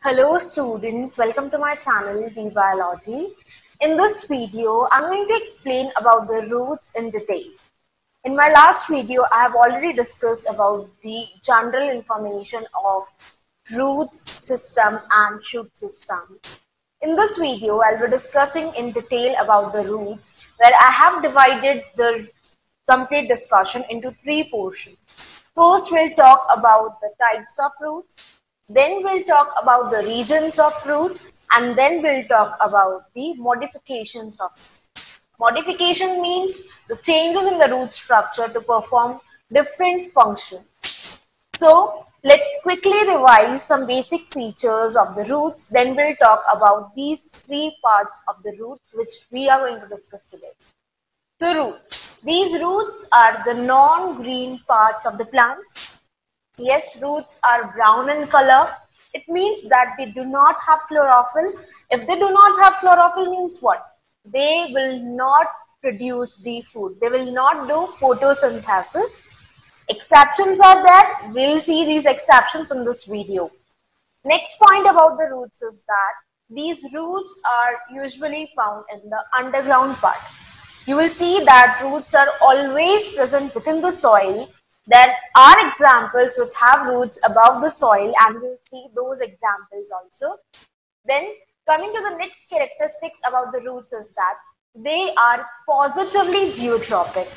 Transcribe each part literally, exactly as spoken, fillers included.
Hello students, welcome to my channel D Biology. In this video, I'm going to explain about the roots in detail. In my last video, I have already discussed about the general information of roots system and shoot system. In this video, I'll be discussing in detail about the roots, where I have divided the complete discussion into three portions. First, we'll talk about the types of roots. Then we'll talk about the regions of root, and then we'll talk about the modifications of roots. Modification means the changes in the root structure to perform different functions. So let's quickly revise some basic features of the roots. Then we'll talk about these three parts of the roots which we are going to discuss today. So roots. These roots are the non-green parts of the plants. Yes, roots are brown in color. It means that they do not have chlorophyll. If they do not have chlorophyll means what? They will not produce the food. They will not do photosynthesis. Exceptions are there. We'll see these exceptions in this video. Next point about the roots is that these roots are usually found in the underground part. You will see that roots are always present within the soil. There are examples which have roots above the soil, and we'll see those examples also. Then coming to the next characteristics about the roots is that they are positively geotropic.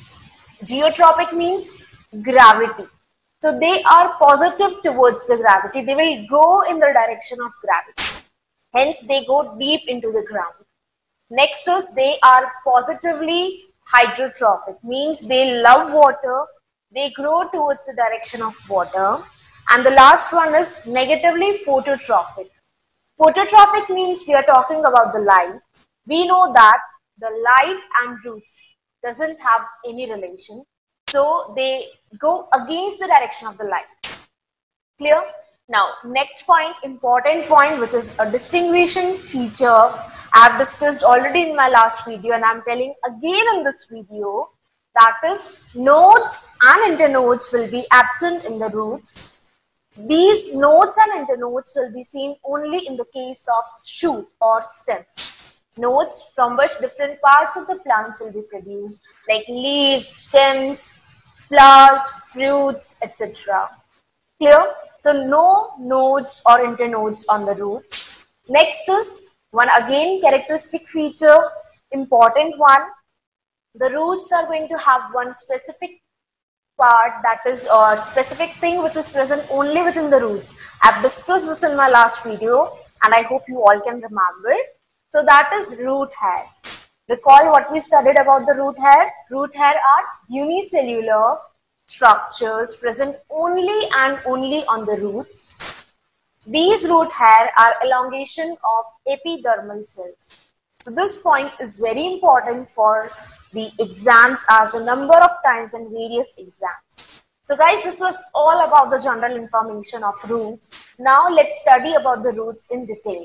Geotropic means gravity. So they are positive towards the gravity. They will go in the direction of gravity. Hence they go deep into the ground. Next is they are positively hydrotrophic, means they love water. They grow towards the direction of water. And the last one is negatively phototrophic. Phototrophic means we are talking about the light. We know that the light and roots doesn't have any relation. So they go against the direction of the light. Clear? Now, next point, important point, which is a distinguishing feature I have discussed already in my last video, and I'm telling again in this video. That is, nodes and internodes will be absent in the roots. These nodes and internodes will be seen only in the case of shoot or stems. Nodes from which different parts of the plants will be produced, like leaves, stems, flowers, fruits, et cetera. Clear? So no nodes or internodes on the roots. Next is one again characteristic feature, important one. The roots are going to have one specific part, that is, or specific thing which is present only within the roots. I've discussed this in my last video and I hope you all can remember. So that is root hair. Recall what we studied about the root hair. Root hair are unicellular structures present only and only on the roots. These root hair are elongation of epidermal cells. So this point is very important for the exams, as a number of times in various exams. So guys, this was all about the general information of roots. Now let's study about the roots in detail.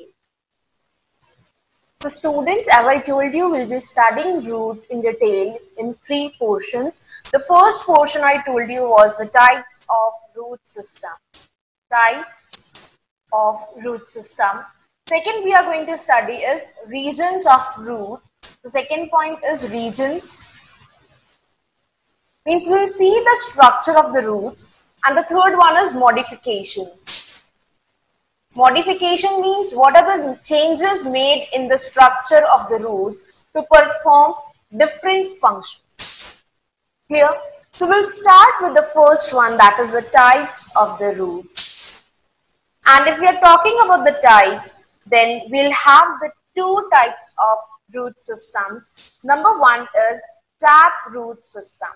So students, as I told you, we'll be studying root in detail in three portions. The first portion I told you was the types of root system. Types of root system. Second, we are going to study is regions of root. The second point is regions. Means we'll see the structure of the roots. And the third one is modifications. Modification means what are the changes made in the structure of the roots to perform different functions. Clear? So we'll start with the first one, that is the types of the roots. And if we are talking about the types, then we'll have the two types of root systems. Number one is tap root system.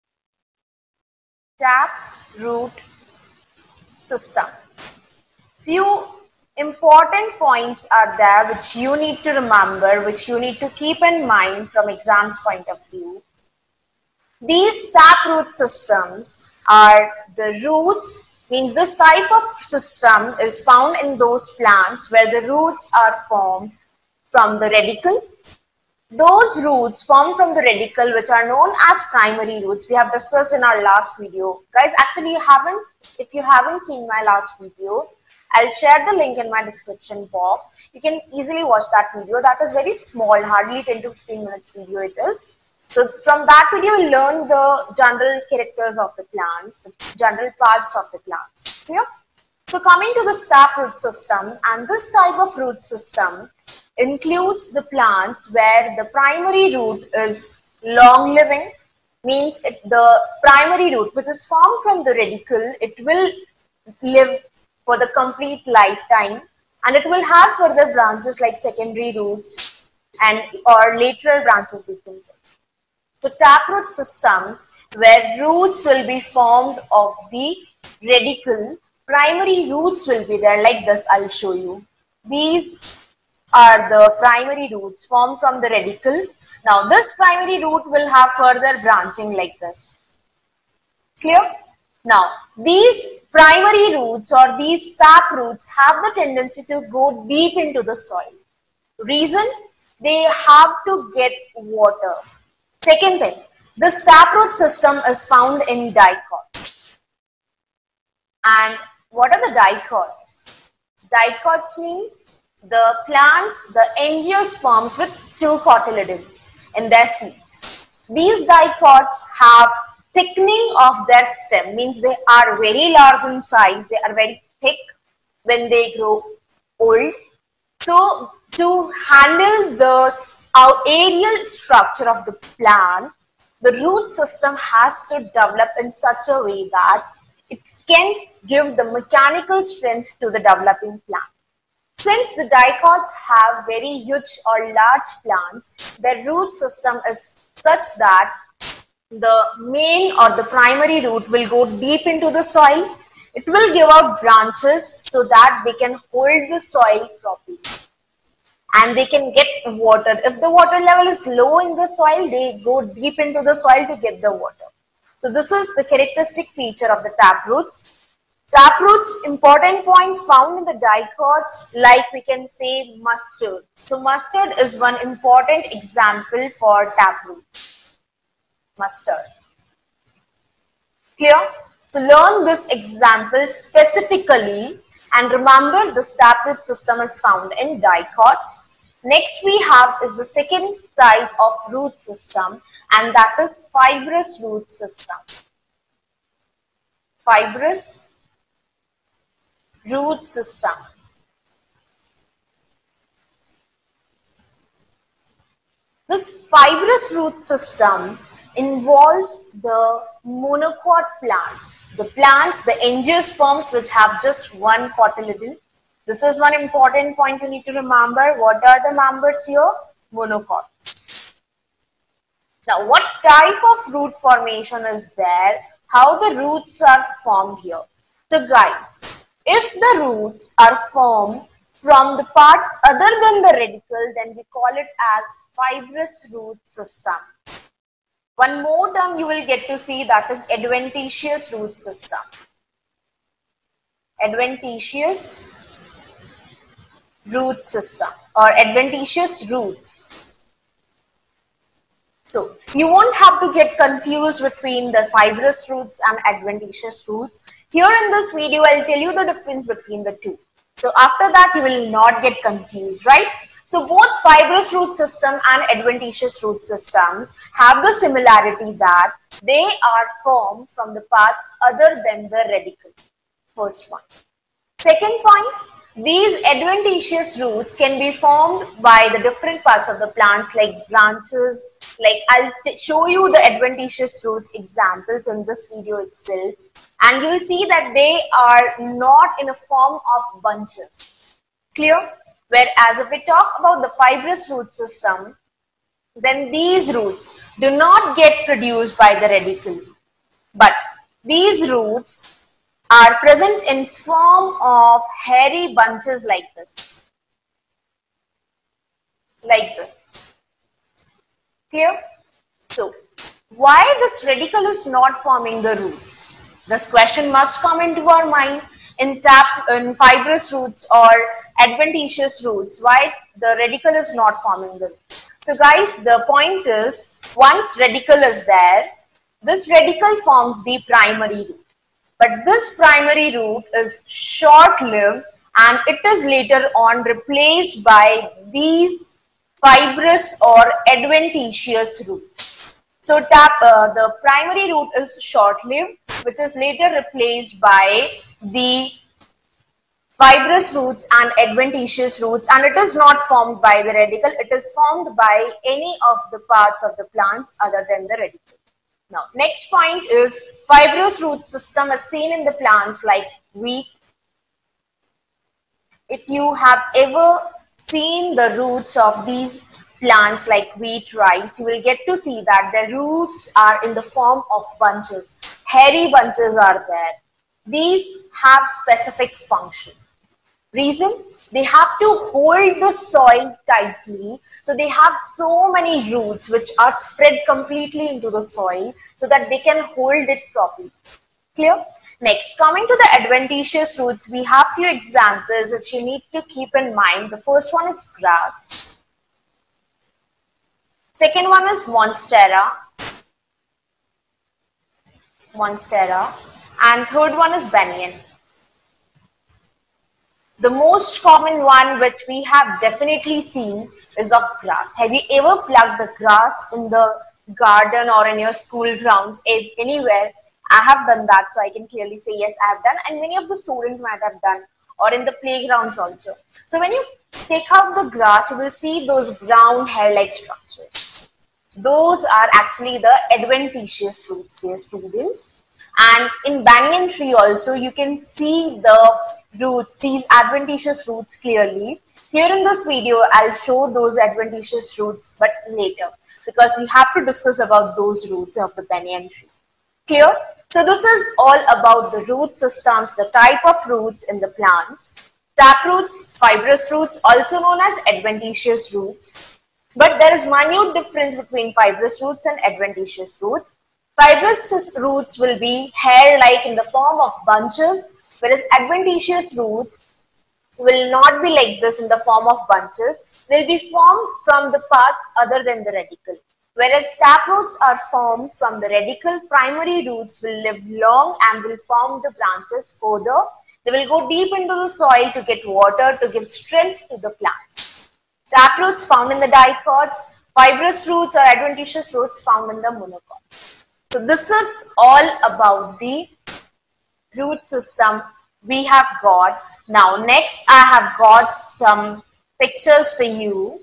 Tap root system. Few important points are there which you need to remember, which you need to keep in mind from exam's point of view. These tap root systems are the roots, means this type of system is found in those plants where the roots are formed from the radicle. Those roots formed from the radicle, which are known as primary roots, we have discussed in our last video. Guys, actually you haven't, if you haven't seen my last video, I'll share the link in my description box. You can easily watch that video. That is very small, hardly ten to fifteen minutes video it is. So from that video, you'll learn the general characters of the plants, the general parts of the plants. Clear? So coming to the taproot system, and this type of root system includes the plants where the primary root is long living, means it, the primary root which is formed from the radicle, it will live for the complete lifetime, and it will have further branches like secondary roots and or lateral branches we can say. So taproot systems where roots will be formed of the radicle, primary roots will be there like this. I'll show you. These are the primary roots formed from the radicle. Now this primary root will have further branching like this. Clear? Now these primary roots or these tap roots have the tendency to go deep into the soil. Reason? They have to get water. Second thing, this taproot system is found in dicots. And what are the dicots? Dicots means the plants, the angiosperms with two cotyledons in their seeds. These dicots have thickening of their stem, means they are very large in size, they are very thick when they grow old. So to handle the aerial structure of the plant, the root system has to develop in such a way that it can give the mechanical strength to the developing plant. Since the dicots have very huge or large plants, their root system is such that the main or the primary root will go deep into the soil. It will give out branches so that they can hold the soil properly. And they can get water. If the water level is low in the soil, they go deep into the soil to get the water. So this is the characteristic feature of the taproots. Taproots, important point found in the dicots, like we can say mustard. So mustard is one important example for taproots. Mustard. Clear? To learn this example specifically, and remember, the taproot system is found in dicots. Next we have is the second type of root system, and that is fibrous root system. Fibrous root system. This fibrous root system involves the monocot plants, the plants, the angiosperms which have just one cotyledon. This is one important point you need to remember. What are the members here? Monocots. Now, what type of root formation is there? How the roots are formed here? So guys, if the roots are formed from the part other than the radicle, then we call it as fibrous root system. One more term you will get to see, that is adventitious root system. Adventitious root system or adventitious roots. So you won't have to get confused between the fibrous roots and adventitious roots. Here in this video, I'll tell you the difference between the two. So after that, you will not get confused, right? So both fibrous root system and adventitious root systems have the similarity that they are formed from the parts other than the radicle. First point. Second point, these adventitious roots can be formed by the different parts of the plants like branches. Like I'll show you the adventitious roots examples in this video itself. And you will see that they are not in a form of bunches. Clear? Whereas if we talk about the fibrous root system, then these roots do not get produced by the radicle. But these roots are present in form of hairy bunches like this. Like this. Clear? So, why this radicle is not forming the roots? This question must come into our mind. In, tap, in fibrous roots or adventitious roots, why the radicle is not forming the root. So guys, the point is, once radicle is there, this radicle forms the primary root. But this primary root is short-lived and it is later on replaced by these fibrous or adventitious roots. So tap, uh, the primary root is short-lived, which is later replaced by the fibrous roots and adventitious roots, and it is not formed by the radicle, it is formed by any of the parts of the plants other than the radicle. Now, next point is fibrous root system is seen in the plants like wheat. If you have ever seen the roots of these plants like wheat, rice, you will get to see that the roots are in the form of bunches. Hairy bunches are there. These have specific function. Reason? They have to hold the soil tightly. So they have so many roots which are spread completely into the soil so that they can hold it properly. Clear? Next, coming to the adventitious roots, we have few examples which you need to keep in mind. The first one is grass. Second one is monstera. Monstera. And third one is banyan. The most common one which we have definitely seen is of grass. Have you ever plucked the grass in the garden or in your school grounds, anywhere? I have done that, so I can clearly say yes, I have done, and many of the students might have done, or in the playgrounds also. So when you take out the grass, you will see those brown hair-like structures. Those are actually the adventitious roots here, students. And in banyan tree also, you can see the roots, these adventitious roots clearly. Here in this video, I'll show those adventitious roots, but later, because we have to discuss about those roots of the banyan tree. Clear? So this is all about the root systems, the type of roots in the plants. Tap roots, fibrous roots, also known as adventitious roots. But there is minute difference between fibrous roots and adventitious roots. Fibrous roots will be hair-like in the form of bunches, whereas adventitious roots will not be like this in the form of bunches. They will be formed from the parts other than the radicle. Whereas taproots are formed from the radicle, primary roots will live long and will form the branches further. They will go deep into the soil to get water to give strength to the plants. Taproots found in the dicots, fibrous roots or adventitious roots found in the monocots. So this is all about the root system we have got. Now next I have got some pictures for you.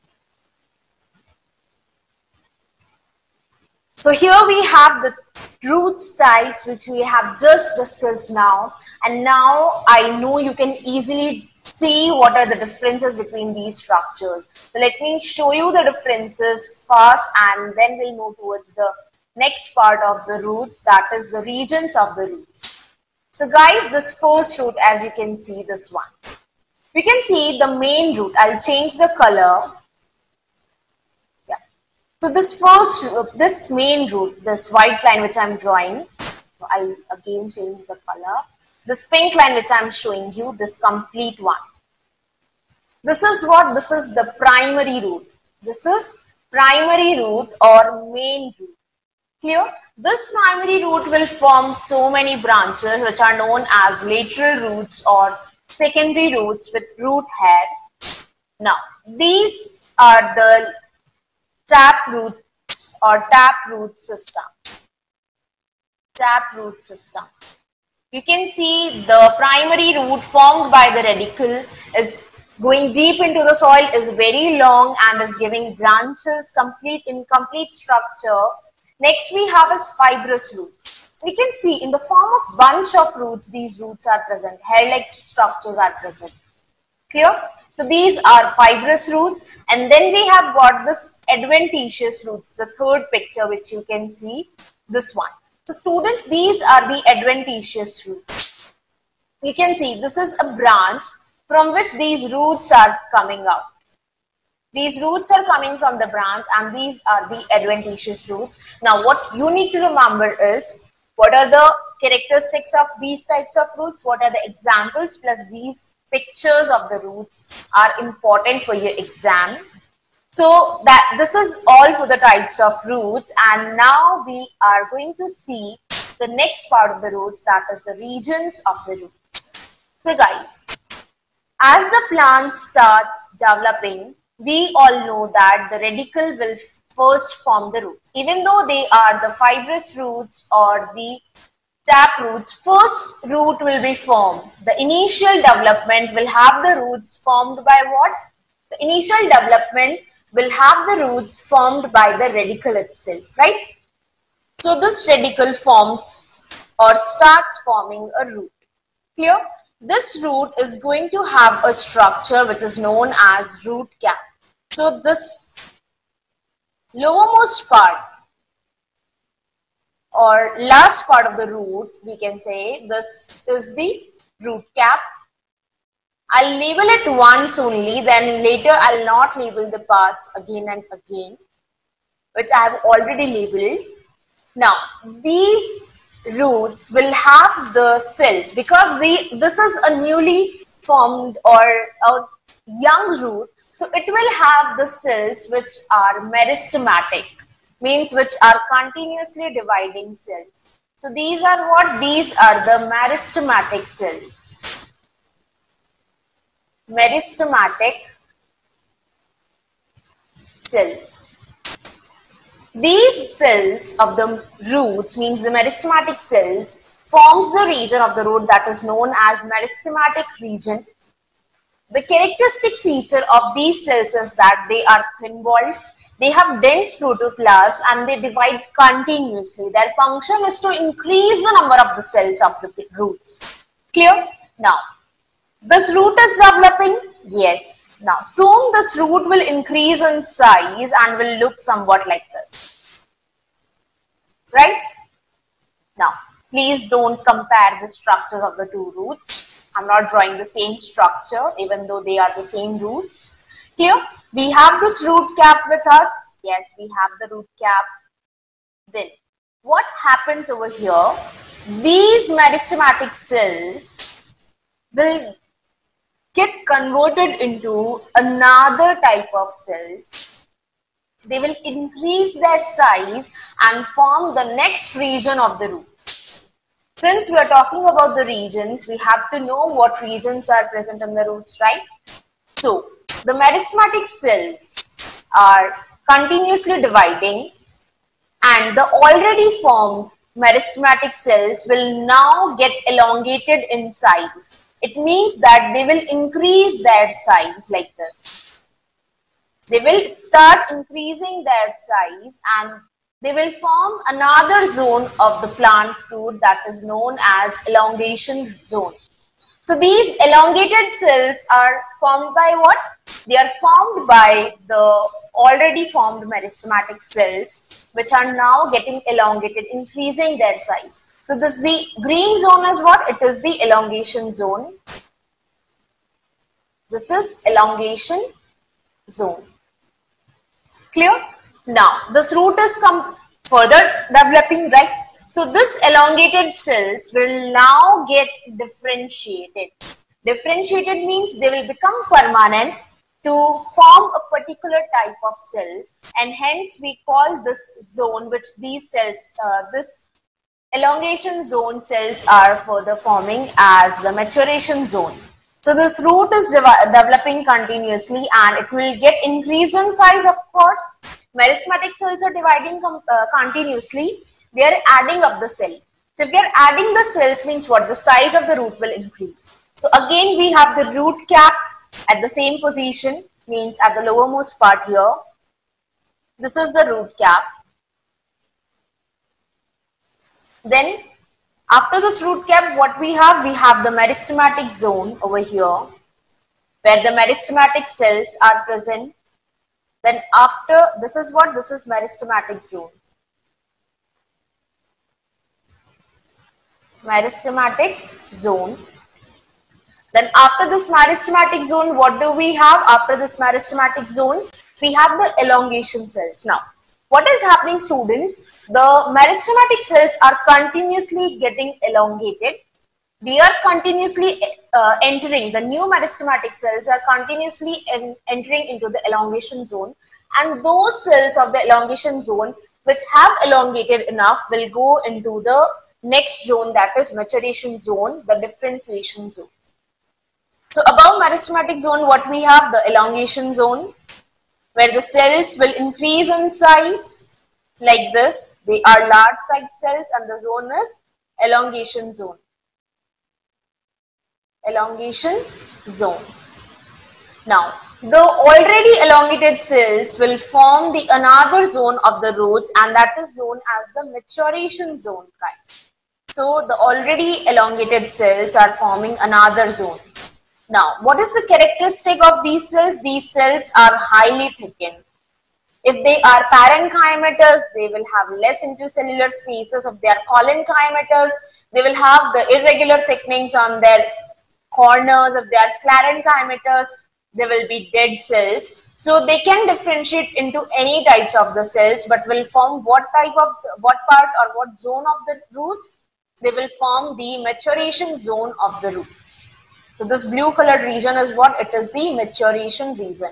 So here we have the roots types which we have just discussed now, and now I know you can easily see what are the differences between these structures. So let me show you the differences first, and then we'll move towards the next part of the roots, that is the regions of the roots. So guys, this first root, as you can see, this one, we can see the main root. I'll change the color. So this first, this main root, this white line which I'm drawing, I'll again change the color. This pink line which I'm showing you, this complete one. This is what? This is the primary root. This is primary root or main root. Clear? This primary root will form so many branches which are known as lateral roots or secondary roots with root head. Now, these are the tap roots or tap root system. Tap root system. You can see the primary root formed by the radicle is going deep into the soil, is very long and is giving branches complete in complete structure. Next we have is fibrous roots. We can see in the form of bunch of roots, these roots are present, hair-like structures are present. Clear? So these are fibrous roots, and then we have got this adventitious roots, the third picture which you can see, this one. So students, these are the adventitious roots. You can see this is a branch from which these roots are coming out. These roots are coming from the branch, and these are the adventitious roots. Now what you need to remember is, what are the characteristics of these types of roots, what are the examples, plus these pictures of the roots are important for your exam. So that this is all for the types of roots, and now we are going to see the next part of the roots, that is the regions of the roots. So guys, As the plant starts developing, we all know that the radicle will first form the roots. Even though they are the fibrous roots or the tap roots, first root will be formed. The initial development will have the roots formed by what? The initial development will have the roots formed by the radicle itself, right? So this radicle forms or starts forming a root. Clear? This root is going to have a structure which is known as root cap. So this lowermost part or last part of the root, we can say this is the root cap. I'll label it once only, then later I'll not label the parts again and again, which I have already labeled. Now, these roots will have the cells because the this is a newly formed or a young root, so it will have the cells which are meristematic, means which are continuously dividing cells. So these are what? These are the meristematic cells. Meristematic cells. These cells of the roots, means the meristematic cells, forms the region of the root that is known as meristematic region. The characteristic feature of these cells is that they are thin-walled, they have dense protoplasm and they divide continuously. Their function is to increase the number of the cells of the roots. Clear? Now, this root is developing. Yes. Now, soon this root will increase in size and will look somewhat like this. Right? Now, please don't compare the structures of the two roots. I'm not drawing the same structure even though they are the same roots. Clear? We have this root cap with us. Yes, we have the root cap. Then, what happens over here? These meristematic cells will get converted into another type of cells. They will increase their size and form the next region of the roots. Since we are talking about the regions, we have to know what regions are present in the roots, right? So, the meristematic cells are continuously dividing and the already formed meristematic cells will now get elongated in size. It means that they will increase their size like this. They will start increasing their size and they will form another zone of the plant root that is known as elongation zone. So these elongated cells are formed by what? They are formed by the already formed meristematic cells which are now getting elongated, increasing their size. So this the green zone is what? It is the elongation zone. This is elongation zone. Clear? Now this root is come further developing, right? So this elongated cells will now get differentiated. Differentiated means they will become permanent to form a particular type of cells, and hence we call this zone which these cells, uh, this elongation zone cells are further forming as the maturation zone. So this root is de developing continuously and it will get increased in size, of course. Meristematic cells are dividing uh, continuously. They are adding up the cell. So if we are adding the cells, means what? The size of the root will increase. So again we have the root cap at the same position, means at the lowermost part here. This is the root cap. Then after this root cap, what we have? We have the meristematic zone over here where the meristematic cells are present. Then after, this is what? This is meristematic zone. Meristematic zone. Then after this meristematic zone, what do we have? After this meristematic zone, we have the elongation cells. Now, what is happening, students? The meristematic cells are continuously getting elongated. They are continuously uh, entering, the new meristematic cells are continuously en entering into the elongation zone, and those cells of the elongation zone which have elongated enough will go into the next zone, that is maturation zone, the differentiation zone. So above meristematic zone, what we have? The elongation zone, where the cells will increase in size like this. They are large size cells, and the zone is elongation zone. Elongation zone. Now, the already elongated cells will form the another zone of the roots, and that is known as the maturation zone, guys. So the already elongated cells are forming another zone. Now, what is the characteristic of these cells? These cells are highly thickened. If they are parenchymatous, they will have less intercellular spaces. If they are collenchymatous, they will have the irregular thickenings on their corners. If they are sclerenchymatous, they will be dead cells. So they can differentiate into any types of the cells, but will form what type of, what part or what zone of the roots? They will form the maturation zone of the roots. So this blue colored region is what? It is the maturation region.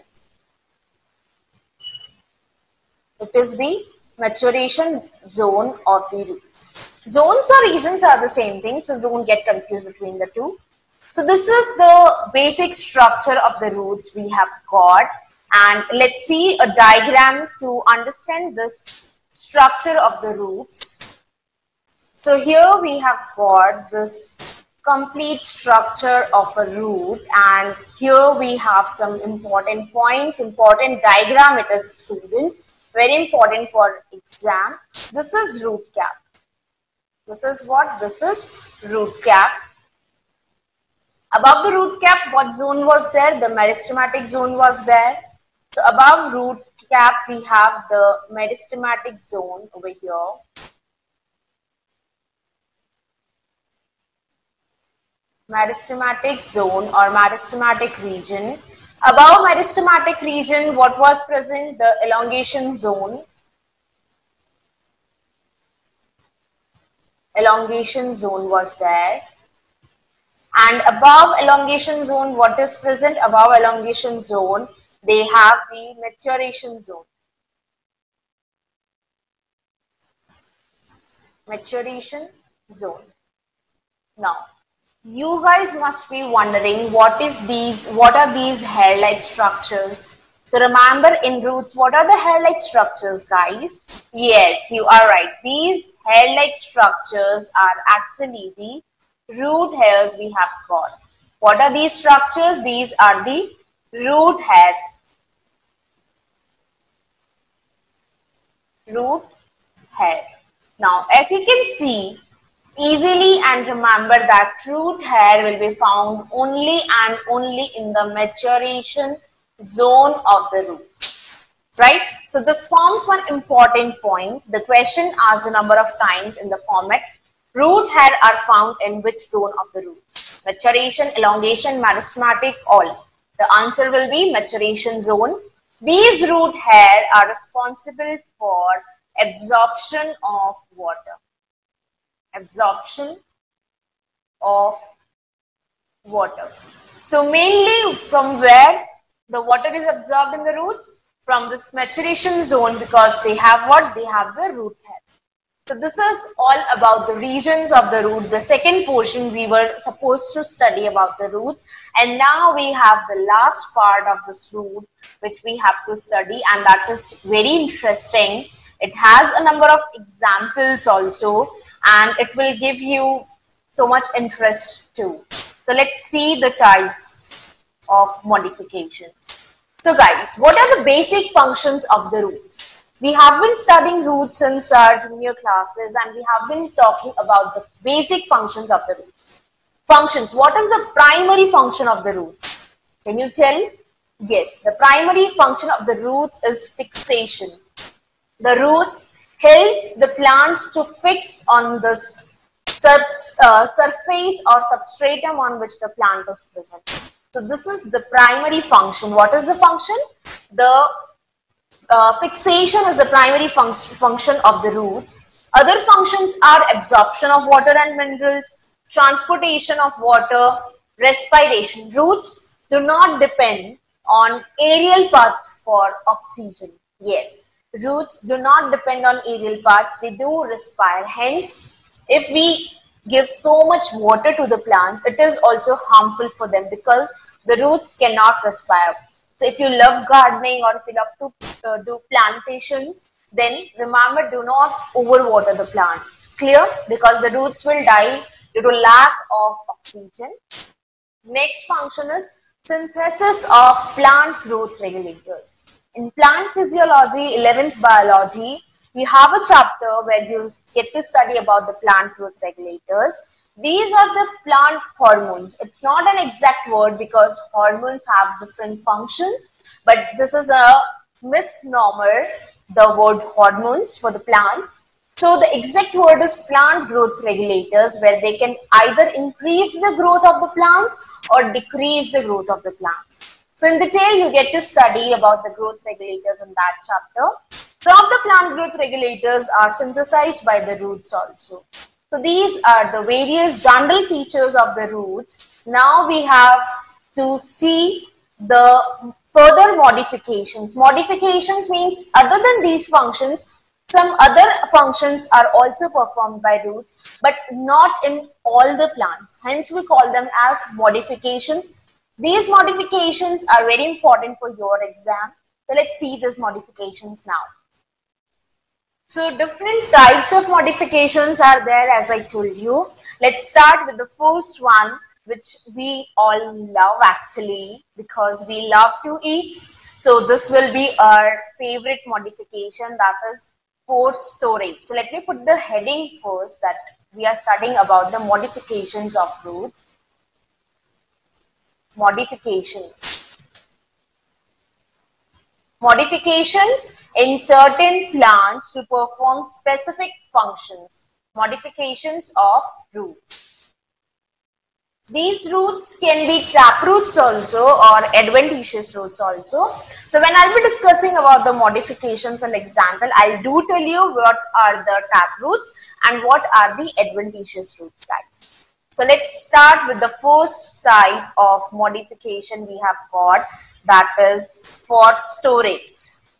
It is the maturation zone of the roots. Zones or regions are the same thing, so don't get confused between the two. So this is the basic structure of the roots we have got, and let's see a diagram to understand this structure of the roots. So here we have got this complete structure of a root, and here we have some important points, important diagram it is, students, very important for exam. This is root cap. This is what? This is root cap. Above the root cap, what zone was there? The meristematic zone was there. So above root cap, we have the meristematic zone over here. Meristematic zone or meristematic region. Above meristematic region, what was present? The elongation zone. Elongation zone was there. And above elongation zone, what is present? Above elongation zone, they have the maturation zone. Maturation zone. Now, you guys must be wondering what is these, what are these hair-like structures? So remember, in roots, what are the hair-like structures, guys? Yes, you are right. These hair-like structures are actually the root hairs we have got. What are these structures? These are the root hair. Root hair. Now, as you can see, easily and remember that root hair will be found only and only in the maturation zone of the roots, right? So this forms one important point. The question asked a number of times in the format, root hair are found in which zone of the roots? Maturation, elongation, meristematic, all. The answer will be maturation zone. These root hair are responsible for absorption of water. Absorption of water. So mainly from where the water is absorbed in the roots? From this maturation zone, because they have what? They have the root hair. So this is all about the regions of the root. The second portion we were supposed to study about the roots, and now we have the last part of this root which we have to study, and that is very interesting. It has a number of examples also, and it will give you so much interest too. So let's see the types of modifications. So guys, what are the basic functions of the roots? We have been studying roots since our junior classes, and we have been talking about the basic functions of the roots. Functions, what is the primary function of the roots? Can you tell? Yes, the primary function of the roots is fixation. The roots helps the plants to fix on this sur uh, surface or substratum on which the plant is present. So this is the primary function. What is the function? The uh, fixation is the primary func function of the roots. Other functions are absorption of water and minerals, transportation of water, respiration. Roots do not depend on aerial parts for oxygen. Yes. Roots do not depend on aerial parts, they do respire. Hence, if we give so much water to the plants, it is also harmful for them because the roots cannot respire. So if you love gardening or if you love to uh, do plantations, then remember, do not overwater the plants. Clear? Because the roots will die due to lack of oxygen. Next function is synthesis of plant growth regulators. In plant physiology, eleventh biology, we have a chapter where you get to study about the plant growth regulators. These are the plant hormones. It's not an exact word because hormones have different functions, but this is a misnomer, the word hormones for the plants. So the exact word is plant growth regulators, where they can either increase the growth of the plants or decrease the growth of the plants. So in detail, you get to study about the growth regulators in that chapter. Some of the plant growth regulators are synthesized by the roots also. So these are the various general features of the roots. Now we have to see the further modifications. Modifications means other than these functions, some other functions are also performed by roots, but not in all the plants. Hence, we call them as modifications. These modifications are very important for your exam. So let's see these modifications now. So different types of modifications are there, as I told you. Let's start with the first one, which we all love actually because we love to eat. So this will be our favorite modification, that is for storage. So let me put the heading first, that we are studying about the modifications of roots. Modifications. Modifications in certain plants to perform specific functions. Modifications of roots. These roots can be tap roots also or adventitious roots also. So when I'll be discussing about the modifications and example, I'll do tell you what are the tap roots and what are the adventitious root types. So let's start with the first type of modification we have got, that is for storage.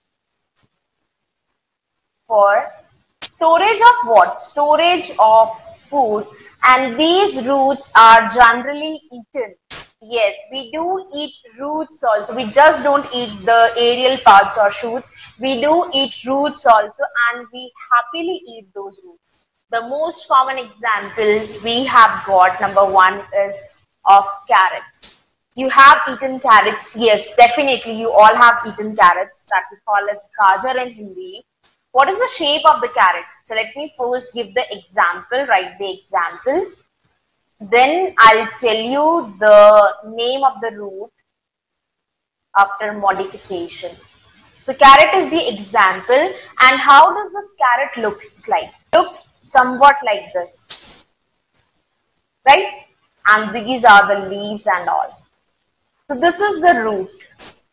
For storage of what? Storage of food, and these roots are generally eaten. Yes, we do eat roots also. We just don't eat the aerial parts or shoots. We do eat roots also, and we happily eat those roots. The most common examples we have got, number one is of carrots. You have eaten carrots. Yes, definitely you all have eaten carrots, that we call as gajar in Hindi. What is the shape of the carrot? So let me first give the example, write the example. Then I'll tell you the name of the root after modification. So carrot is the example, and how does this carrot look like? Looks somewhat like this, right? And these are the leaves and all. So this is the root,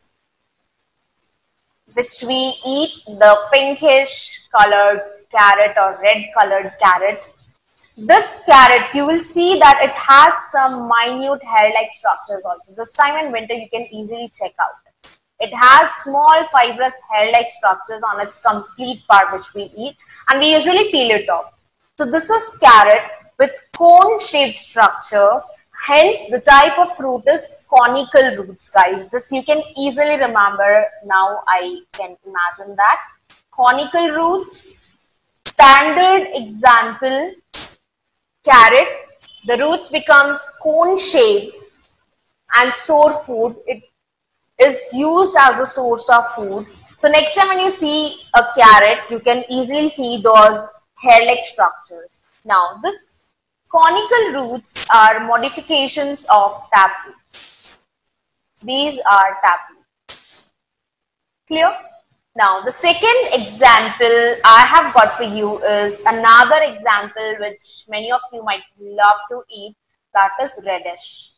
which we eat, the pinkish colored carrot or red colored carrot. This carrot, you will see that it has some minute hair-like structures also. This time in winter, you can easily check out. It has small fibrous hair-like structures on its complete part, which we eat, and we usually peel it off. So this is carrot with cone-shaped structure. Hence, the type of root is conical roots, guys. This you can easily remember. Now I can imagine that. Conical roots. Standard example, carrot. The roots becomes cone-shaped and store food. It is used as a source of food. So next time when you see a carrot, you can easily see those hair-like structures. Now, this conical roots are modifications of tap roots. These are tap roots. Clear? Now, the second example I have got for you is another example which many of you might love to eat, that is radish.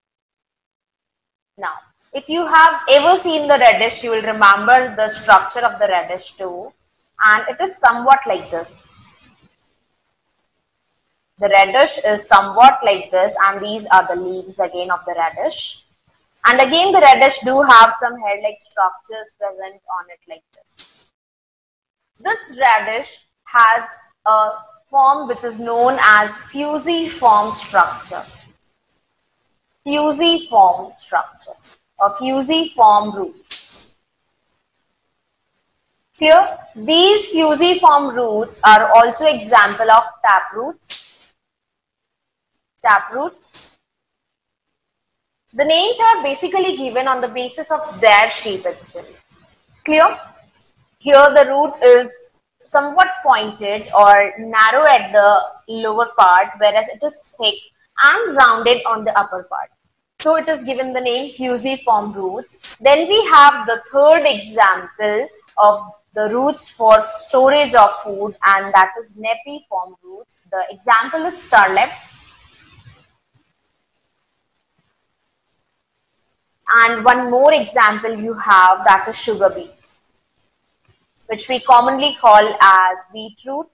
Now, if you have ever seen the radish, you will remember the structure of the radish too, and it is somewhat like this. The radish is somewhat like this, and these are the leaves again of the radish. And again, the radish do have some hair-like structures present on it like this. This radish has a form which is known as fusiform structure. Fusiform structure or fusiform roots. Clear? These fusiform roots are also example of taproots. Taproots. The names are basically given on the basis of their shape itself. Clear? Here the root is somewhat pointed or narrow at the lower part, whereas it is thick and rounded on the upper part. So it is given the name fusiform roots. Then we have the third example of the roots for storage of food, and that is nepiform roots. The example is turnip. And one more example you have, that is sugar beet, which we commonly call as beetroot,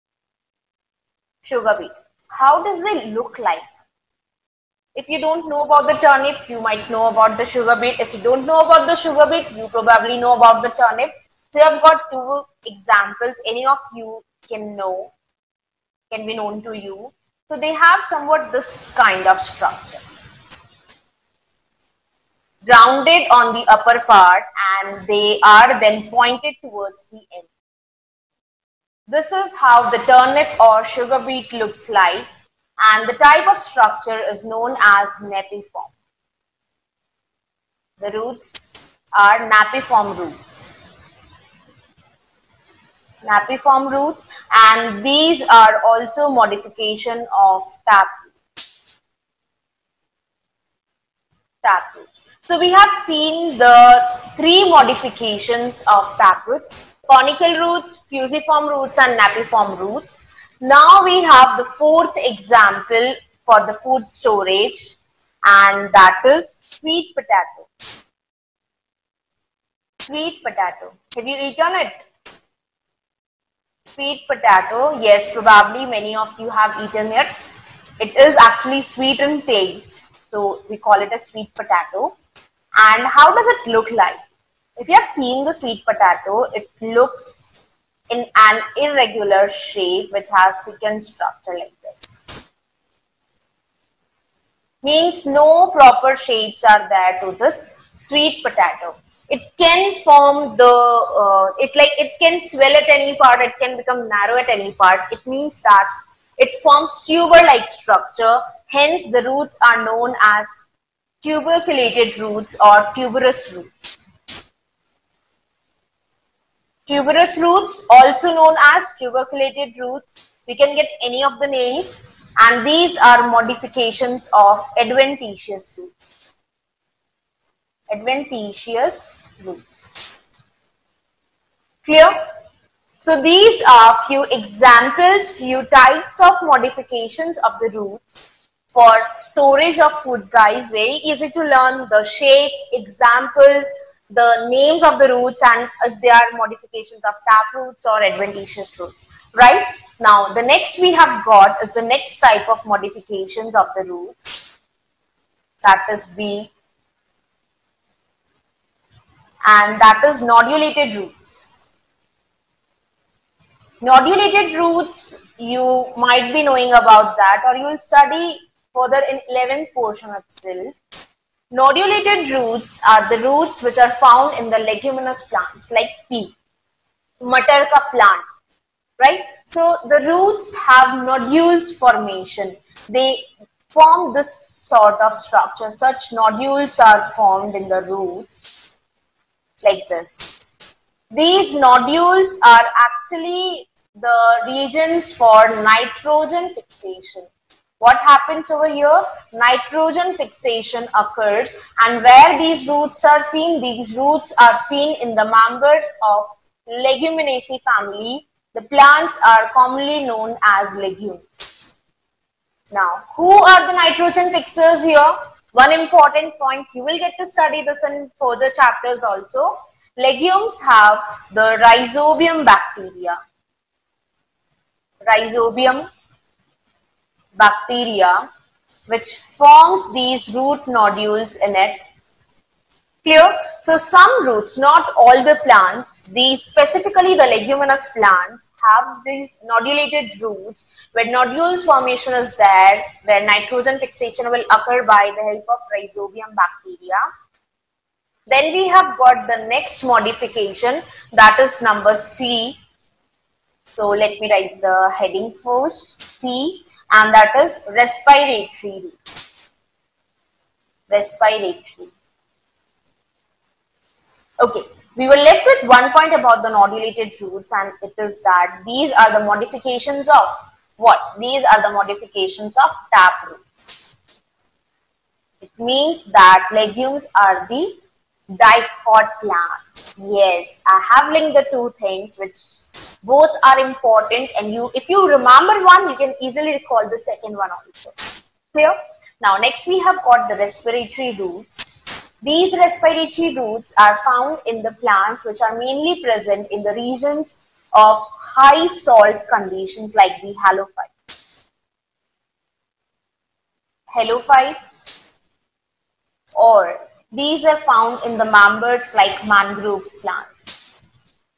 sugar beet. How does they look like? If you don't know about the turnip, you might know about the sugar beet. If you don't know about the sugar beet, you probably know about the turnip. So I've got two examples. Any of you can know, can be known to you. So they have somewhat this kind of structure. Rounded on the upper part, and they are then pointed towards the end. This is how the turnip or sugar beet looks like, and the type of structure is known as nepiform. The roots are napiform roots. Napiform roots, and these are also modification of taproots. Taproots. So we have seen the three modifications of taproots: conical roots, fusiform roots, and napiform roots. Now we have the fourth example for the food storage, and that is sweet potato. Sweet potato. Have you eaten it? Sweet potato. Yes, probably many of you have eaten it. It is actually sweet in taste, so we call it a sweet potato. And how does it look like? If you have seen the sweet potato, it looks in an irregular shape which has thickened structure like this. Means no proper shapes are there to this sweet potato. It can form the, uh, it like it can swell at any part, it can become narrow at any part. It means that it forms tuber-like structure. Hence the roots are known as tuberculated roots or tuberous roots. Tuberous roots, also known as tuberculated roots. We can get any of the names, and these are modifications of adventitious roots. Adventitious roots. Clear? So these are few examples, few types of modifications of the roots for storage of food, guys. Very easy to learn the shapes, examples, the names of the roots, and if they are modifications of taproots or adventitious roots. Right? Now, the next we have got is the next type of modifications of the roots. That is B. And that is nodulated roots. Nodulated roots, you might be knowing about that, or you will study further in eleventh portion itself. Nodulated roots are the roots which are found in the leguminous plants like pea, matar ka plant, right? So the roots have nodules formation. They form this sort of structure. Such nodules are formed in the roots like this. These nodules are actually the regions for nitrogen fixation. What happens over here? Nitrogen fixation occurs, and where these roots are seen, these roots are seen in the members of Leguminaceae family. The plants are commonly known as legumes. Now, who are the nitrogen fixers here? One important point, you will get to study this in further chapters also. Legumes have the rhizobium bacteria. Rhizobium bacteria, which forms these root nodules in it. Clear? So some roots, not all the plants, these specifically the leguminous plants have these nodulated roots where nodules formation is there, where nitrogen fixation will occur by the help of rhizobium bacteria. Then we have got the next modification, that is number C. So let me write the heading first, C, and that is respiratory roots. Respiratory. Okay, we were left with one point about the nodulated roots, and it is that these are the modifications of what? These are the modifications of taproots. It means that legumes are the dicot plants. Yes, I have linked the two things which both are important, and you, if you remember one, you can easily recall the second one also. Clear? Now next we have got the respiratory roots. These respiratory roots are found in the plants which are mainly present in the regions of high salt conditions like the halophytes. Halophytes, or these are found in the mambers like mangrove plants.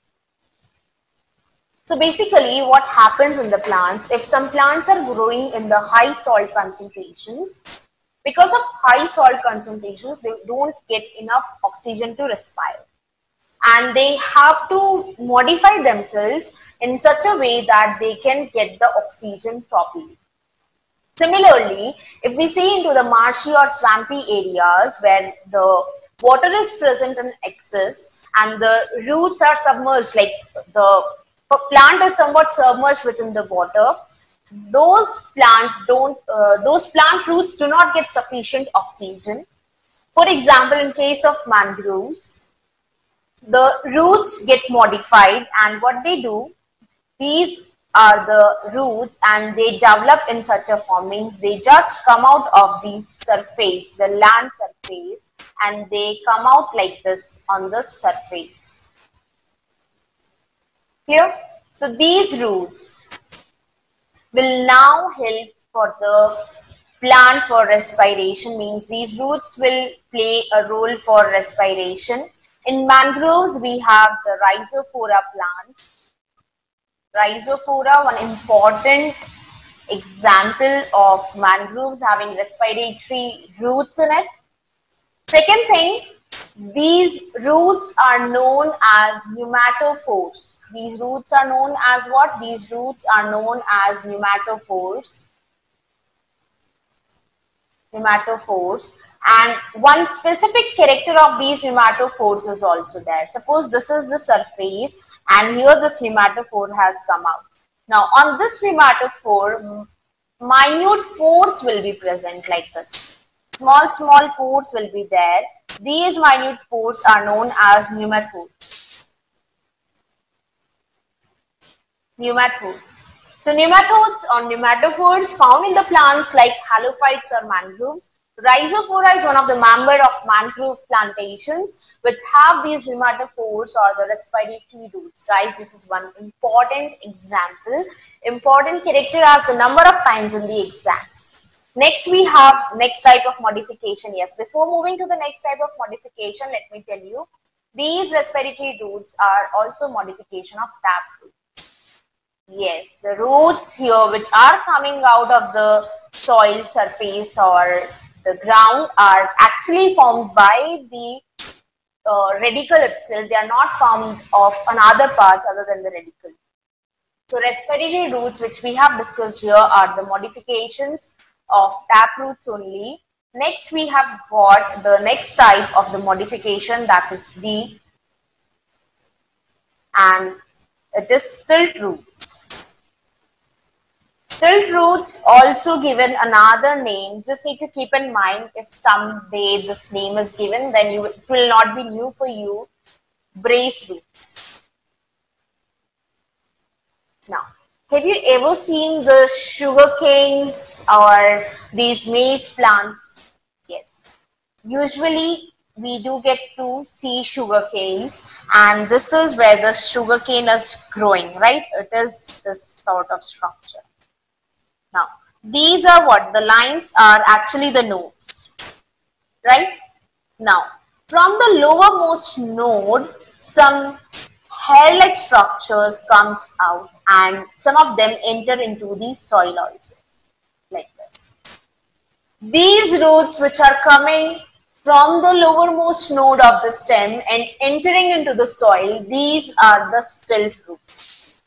So basically what happens in the plants, if some plants are growing in the high salt concentrations, because of high salt concentrations, they don't get enough oxygen to respire. And they have to modify themselves in such a way that they can get the oxygen properly. Similarly, if we see into the marshy or swampy areas where the water is present in excess and the roots are submerged, like the plant is somewhat submerged within the water, those plants don't, uh, those plant roots do not get sufficient oxygen. For example, in case of mangroves, the roots get modified, and what they do, these are the roots and they develop in such a form, means they just come out of the surface, the land surface, and they come out like this on the surface. Clear? So these roots will now help for the plant for respiration, means these roots will play a role for respiration. In mangroves, we have the Rhizophora plants. Rhizophora, one important example of mangroves having respiratory roots in it. Second thing, these roots are known as pneumatophores. These roots are known as what? These roots are known as pneumatophores. Pneumatophores. And one specific character of these pneumatophores is also there. Suppose this is the surface and here this pneumatophore has come out. Now on this pneumatophore, minute pores will be present like this. Small, small pores will be there. These minute pores are known as nematodes. Nematodes. So nematodes or nematophores found in the plants like halophytes or mangroves. Rhizophora is one of the member of mangrove plantations which have these nematophores or the respiratory roots. Guys, this is one important example, important character as a number of times in the exams. Next, we have next type of modification. Yes, before moving to the next type of modification, let me tell you, these respiratory roots are also modification of taproots. Yes, the roots here which are coming out of the soil surface or the ground are actually formed by the uh, radicle itself. They are not formed of another parts other than the radicle. So respiratory roots which we have discussed here are the modifications of taproots only. Next, we have got the next type of the modification, that is D, and it is stilt roots. Stilt roots also given another name. Just need to keep in mind, if someday this name is given, then you, it will not be new for you. Brace roots. Now, have you ever seen the sugar canes or these maize plants? Yes. Usually we do get to see sugar canes, and this is where the sugar cane is growing, right? It is this sort of structure. Now, these are what? The lines are actually the nodes, right? Now, From the lowermost node, some hair-like structures comes out and some of them enter into the soil also, like this. These roots which are coming from the lowermost node of the stem and entering into the soil, these are the stilt roots.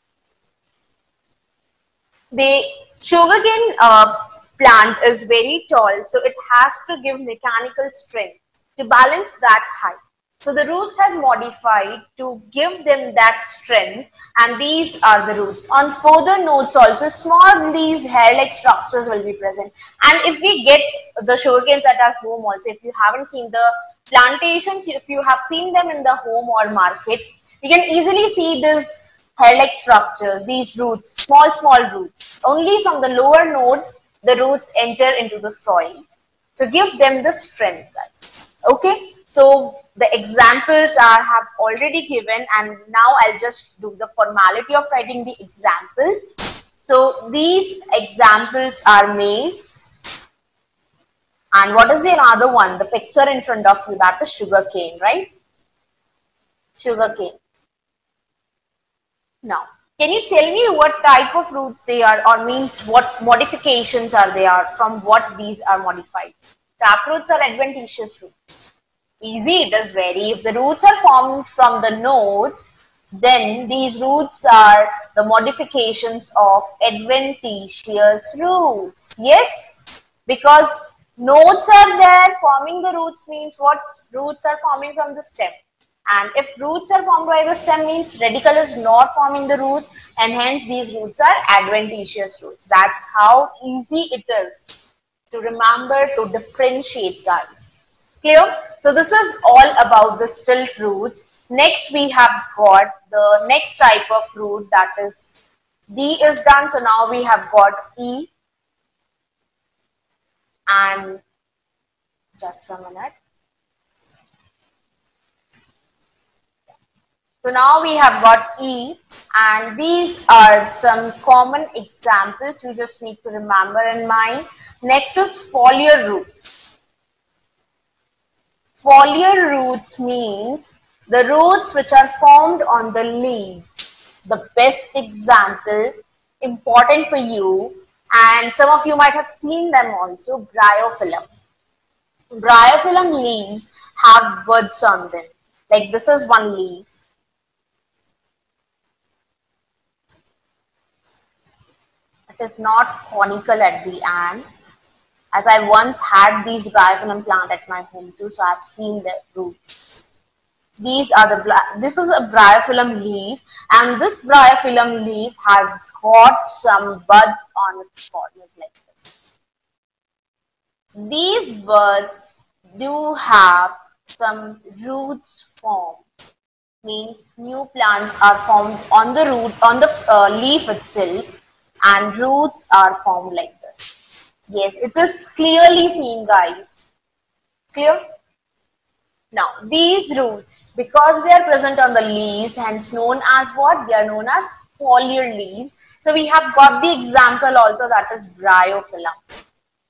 The sugarcane uh, plant is very tall, so it has to give mechanical strength to balance that height. So the roots have modified to give them that strength, and these are the roots. On further nodes also, small these hair-like structures will be present. And if we get the sugarcanes at our home also, if you haven't seen the plantations, if you have seen them in the home or market, you can easily see this hair-like structures, these roots, small, small roots. Only from the lower node, the roots enter into the soil to give them the strength, guys. Okay, so the examples I have already given, and now I'll just do the formality of writing the examples. So these examples are maize, and what is the another one? The picture in front of you, that is sugar cane, right? Sugar cane. Now, can you tell me what type of roots they are, or means what modifications are they are, from what these are modified? Taproots or adventitious roots? Easy, it is very. If the roots are formed from the nodes, then these roots are the modifications of adventitious roots. Yes, because nodes are there, forming the roots means what? Roots are forming from the stem. And if roots are formed by the stem means radicle is not forming the roots, and hence these roots are adventitious roots. That's how easy it is to remember, to differentiate, guys. Clear? So this is all about the stilt roots. Next we have got the next type of root, that is D is done. So now we have got E, and just a minute. So now we have got E, and these are some common examples we just need to remember in mind. Next is foliar roots. Foliar roots means the roots which are formed on the leaves. The best example, important for you, and some of you might have seen them also, bryophyllum. Bryophyllum leaves have buds on them. Like this is one leaf. It is not conical at the end, as I once had these bryophyllum plant at my home too, so I have seen the roots. These are the, this is a bryophyllum leaf, and this bryophyllum leaf has got some buds on its corners like this. These buds do have some roots formed, means new plants are formed on the root, on the uh, leaf itself, and roots are formed like this. Yes, it is clearly seen, guys. Clear? Now, these roots, because they are present on the leaves, hence known as what? They are known as foliar leaves. So, we have got the example also, that is bryophyllum.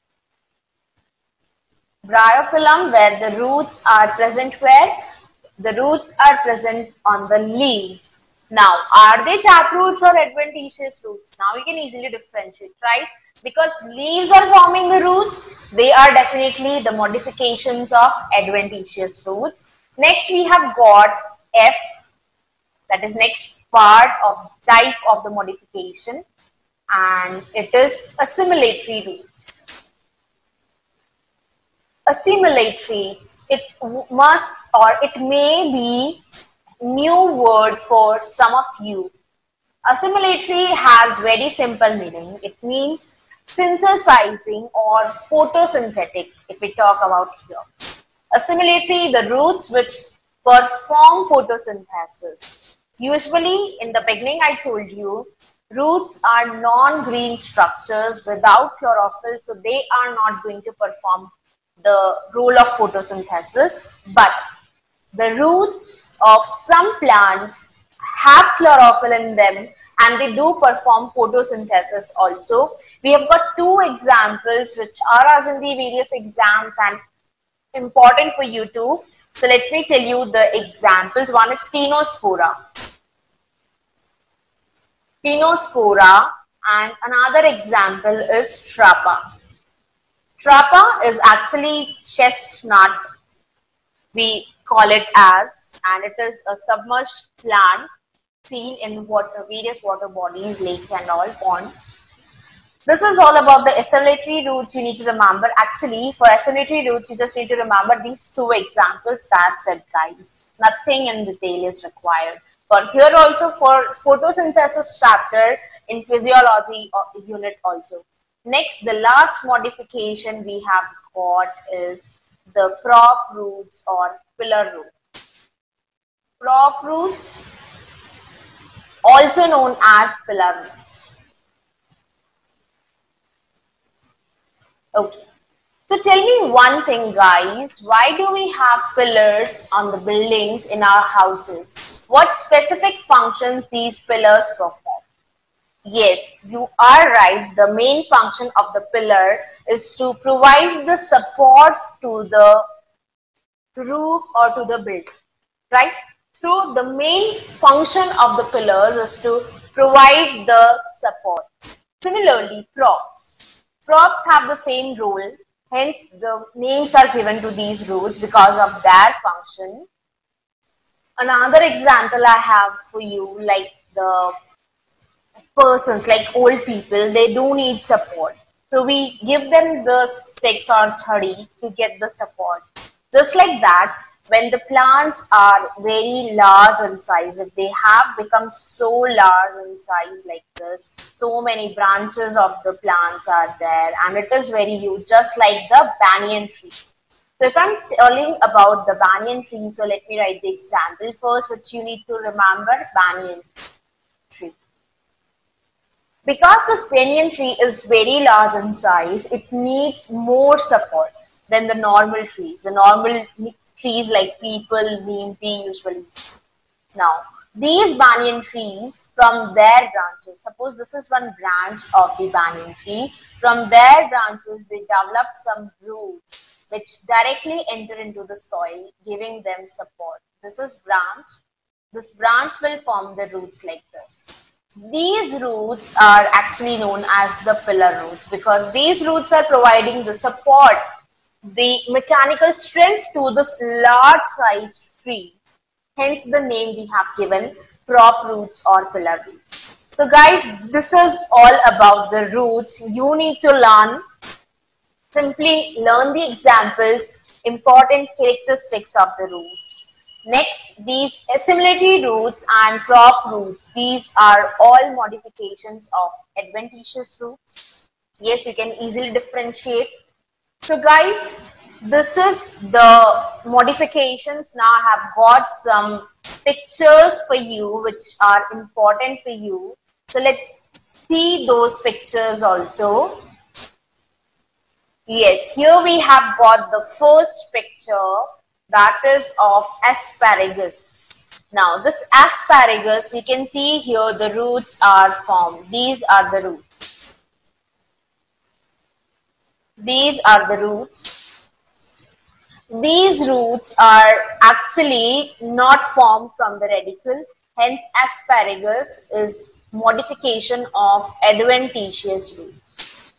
Bryophyllum, where the roots are present where? The roots are present on the leaves. Now, are they taproots or adventitious roots? Now, we can easily differentiate, right? Because leaves are forming the roots, they are definitely the modifications of adventitious roots. Next, we have got F, that is next part of type of the modification, and it is assimilatory roots. Assimilatories, it must or it may be new word for some of you. Assimilatory has very simple meaning. It means synthesizing or photosynthetic, if we talk about here. Assimilatory, the roots which perform photosynthesis. Usually, in the beginning I told you, roots are non-green structures without chlorophyll, so they are not going to perform the role of photosynthesis, but the roots of some plants have chlorophyll in them and they do perform photosynthesis also. We have got two examples which are as in the various exams and important for you too. So let me tell you the examples. One is Ctenospora. Ctenospora, and another example is Trapa. Trapa is actually chestnut, we call it as, and it is a submerged plant seen in water, various water bodies, lakes and all, ponds. This is all about the acceleratory roots you need to remember. Actually, for acceleratory roots, you just need to remember these two examples. That's it, guys. Nothing in detail is required. But here also for photosynthesis chapter in physiology unit also. Next, the last modification we have got is the prop roots or pillar roots. Prop roots, also known as pillar roots. Okay, so tell me one thing, guys. Why do we have pillars on the buildings in our houses? What specific functions these pillars perform? Yes, you are right. The main function of the pillar is to provide the support to the roof or to the building, right? So the main function of the pillars is to provide the support. Similarly, props. Props have the same role, hence the names are given to these roots because of their function. Another example I have for you, like the persons, like old people, they do need support. So we give them the sticks or chhadi to get the support. Just like that, when the plants are very large in size, if they have become so large in size like this, so many branches of the plants are there and it is very huge, just like the banyan tree. So if I'm telling about the banyan tree, so let me write the example first, which you need to remember, banyan tree. Because this banyan tree is very large in size, it needs more support than the normal trees. The normal trees like people, neem, we usually see. Now, these banyan trees, from their branches, suppose this is one branch of the banyan tree, from their branches they develop some roots which directly enter into the soil, giving them support. This is branch. This branch will form the roots like this. These roots are actually known as the pillar roots because these roots are providing the support, the mechanical strength to this large sized tree. Hence the name we have given, prop roots or pillar roots. So guys, this is all about the roots. You need to learn, simply learn the examples, important characteristics of the roots. Next, these assimilatory roots and prop roots, these are all modifications of adventitious roots. Yes, you can easily differentiate. So guys, this is the modifications. Now I have got some pictures for you which are important for you. So let's see those pictures also. Yes, here we have got the first picture, that is of asparagus. Now this asparagus, you can see here the roots are formed. These are the roots. These are the roots. These roots are actually not formed from the radicle. Hence asparagus is modification of adventitious roots.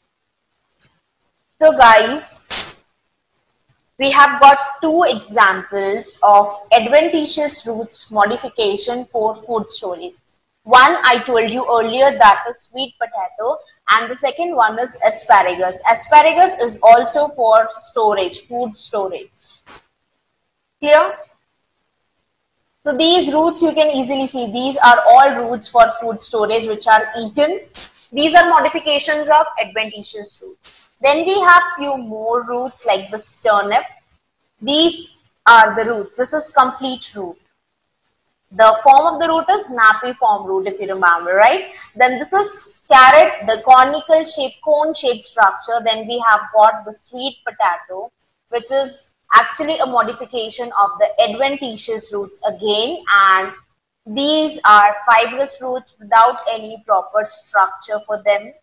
So guys, we have got two examples of adventitious roots modification for food storage. One I told you earlier, that is sweet potato, and the second one is asparagus. Asparagus is also for storage, food storage. Clear? So these roots you can easily see, these are all roots for food storage which are eaten. These are modifications of adventitious roots. Then we have few more roots like this turnip. These are the roots. This is complete root. The form of the root is nappy form root, if you remember, right? Then this is carrot, the conical shaped, cone shaped structure. Then we have got the sweet potato, which is actually a modification of the adventitious roots again. And these are fibrous roots without any proper structure for them.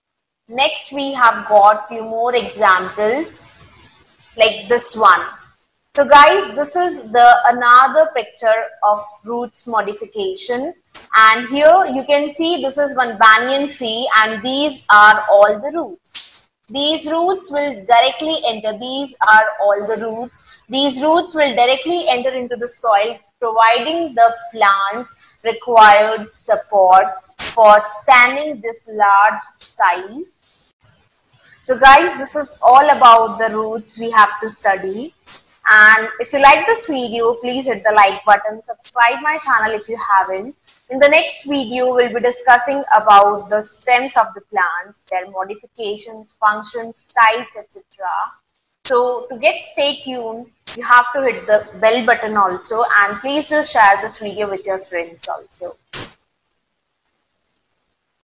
Next, we have got few more examples like this one. So guys, this is the another picture of roots modification, and here you can see this is one banyan tree and these are all the roots. These roots will directly enter, these are all the roots. These roots will directly enter into the soil, providing the plants required support for standing this large size. So guys, this is all about the roots we have to study. And if you like this video, please hit the like button, subscribe my channel if you haven't. In the next video, we'll be discussing about the stems of the plants, their modifications, functions, types, et cetera. So to get stay tuned, you have to hit the bell button also, and please do share this video with your friends also.